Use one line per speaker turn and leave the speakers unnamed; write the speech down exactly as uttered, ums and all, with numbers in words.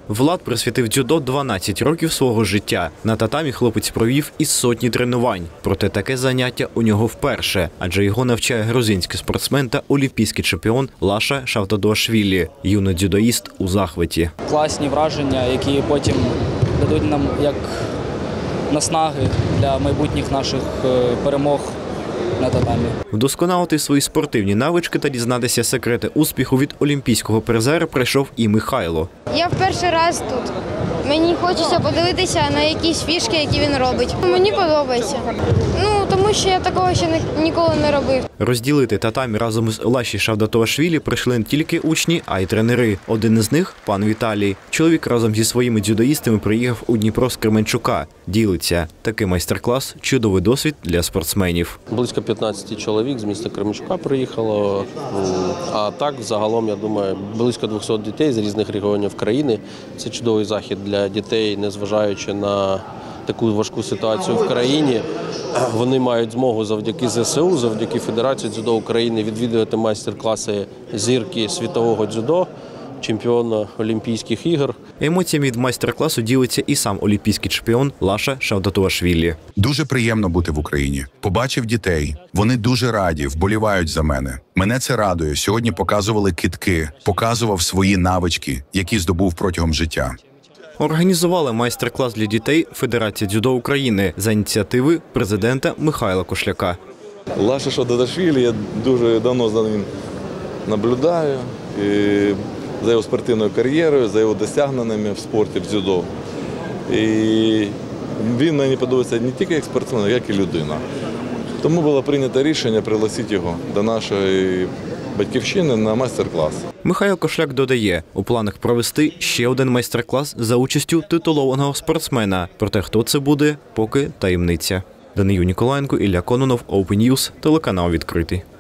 Влад присвятив дзюдо дванадцять років свого життя. На татамі хлопець провів із сотні тренувань. Проте таке заняття у нього вперше, адже його навчає грузинський спортсмен та олімпійський чемпіон Лаша Шавдатуашвілі. Юний дзюдоїст у захваті.
Класні враження, які потім дадуть нам як наснаги для майбутніх наших перемог на татамі.
Вдосконалити свої спортивні навички та дізнатися секрети успіху від олімпійського призера прийшов і Михайло.
Я в перший раз тут. Мені хочеться подивитися на якісь фішки, які він робить. Мені подобається. Ну, тому що я такого ще ніколи не робив.
Розділити татамі разом з Лаші Шавдатуашвілі прийшли не тільки учні, а й тренери. Один із них – пан Віталій. Чоловік разом зі своїми дзюдоїстами приїхав у Дніпро з Кременчука. Ділиться. Такий майстер-клас – чудовий досвід для спортсменів.
Близько п'ятнадцяти чоловік з міста Кременчука приїхало. А так, загалом, я думаю, близько двохсот дітей з різних регіонів країни. Це чудовий захід для дітей, незважаючи на таку важку ситуацію в країні. Вони мають змогу завдяки зе се у, завдяки Федерації дзюдо України відвідувати майстер-класи зірки світового дзюдо, чемпіона Олімпійських ігор.
Емоціями від майстер-класу ділиться і сам олімпійський чемпіон Лаша Шавдатуашвілі.
Дуже приємно бути в Україні. Побачив дітей. Вони дуже раді, вболівають за мене. Мене це радує. Сьогодні показували кидки, показував свої навички, які здобув протягом життя.
Організували майстер-клас для дітей Федерація дзюдо України за ініціативи президента Михайла Кошляка.
Лаша Шавдатуашвілі, я дуже давно за ним наблюдаю, і за його спортивною кар'єрою, за його досягненнями в спорті, в дзюдо. І він мені подобається не тільки як спортсмен, а як і людина. Тому було прийнято рішення пригласити його до нашої батьківщини на майстер-клас.
Михайло Кошляк додає, у планах провести ще один майстер-клас за участю титулованого спортсмена. Проте хто це буде, поки таємниця. Данию Ніколаєнко, Ілля Кононов, Open News, телеканал «Відкритий».